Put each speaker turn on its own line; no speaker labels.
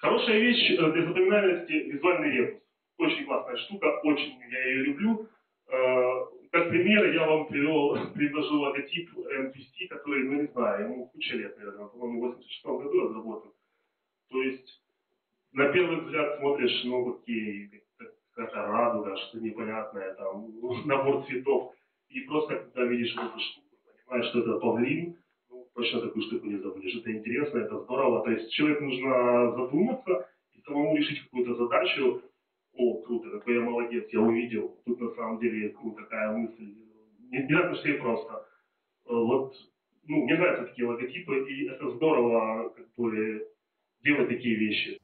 Хорошая вещь для запоминательности — визуальный ребус. Очень классная штука, очень я ее люблю. Как пример я вам предложу логотип MVC, который, ну не знаю, ему куча лет, наверное, по-моему, в 86 году разработан. То есть на первый взгляд смотришь, ну окей, какая-то радуга, что непонятное, там, набор цветов. И просто когда видишь эту штуку, понимаешь, что это павлин, ну, точно такую штуку не забудешь. Это интересно, это здорово. То есть человеку нужно задуматься и самому решить какую-то задачу. О, круто, какой я молодец, я увидел. Тут на самом деле ну, такая мысль. Не так уж и просто. Вот, ну, мне нравятся такие логотипы, и это здорово, как бы, делать такие вещи.